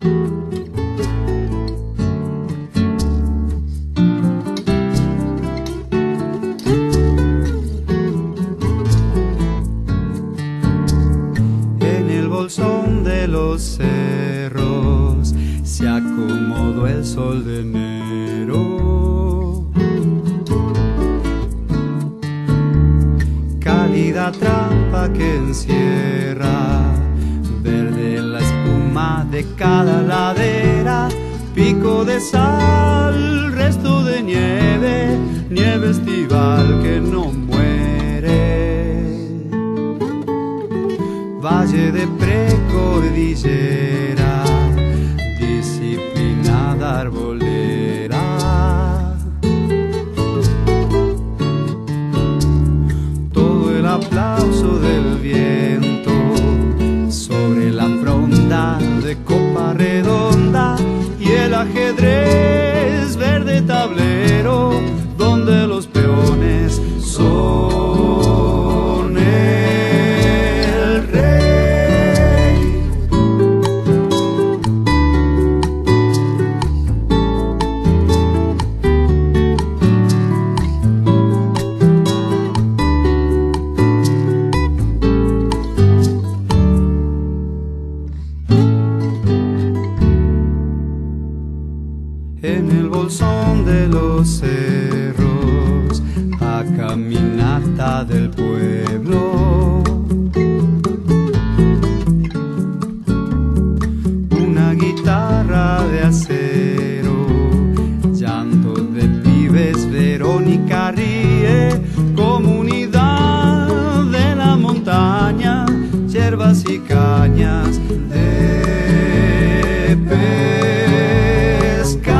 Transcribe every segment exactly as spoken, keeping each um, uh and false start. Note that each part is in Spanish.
Bolsón de los cerros se acomodó el sol de enero. Cálida trampa que encierra verde la espuma de cada ladera, pico de sal, resto de nieve, nieve estival que no muere. Valle de precordillera, disciplinada arbolera. Todo el aplauso del viento sobre la fronda de copa redonda y el ajedrez verde tablero donde los peones son en el bolsón de los cerros, a caminata del pueblo. Una guitarra de acero, llanto de pibes, Verónica ríe, comunidad de la montaña, hierbas y cañas de pesca.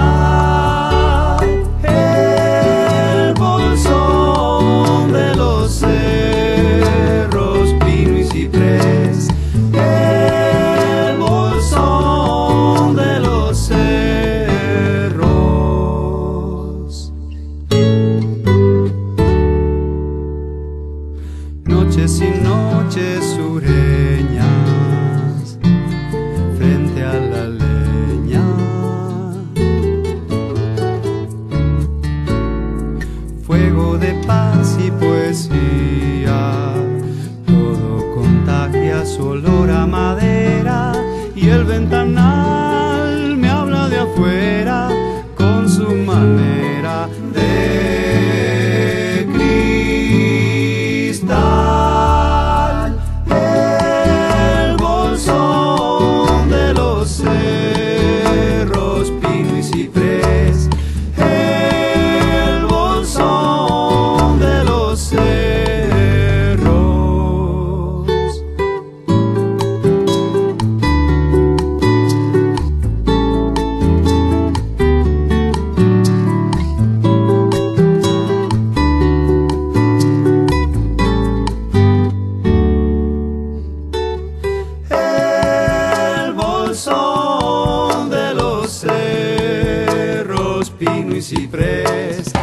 Noches y noches sureñas frente a la leña, fuego de paz y poesía, todo contagia su olor a madera y el ventanal me habla de afuera con su manera de pino y ciprés.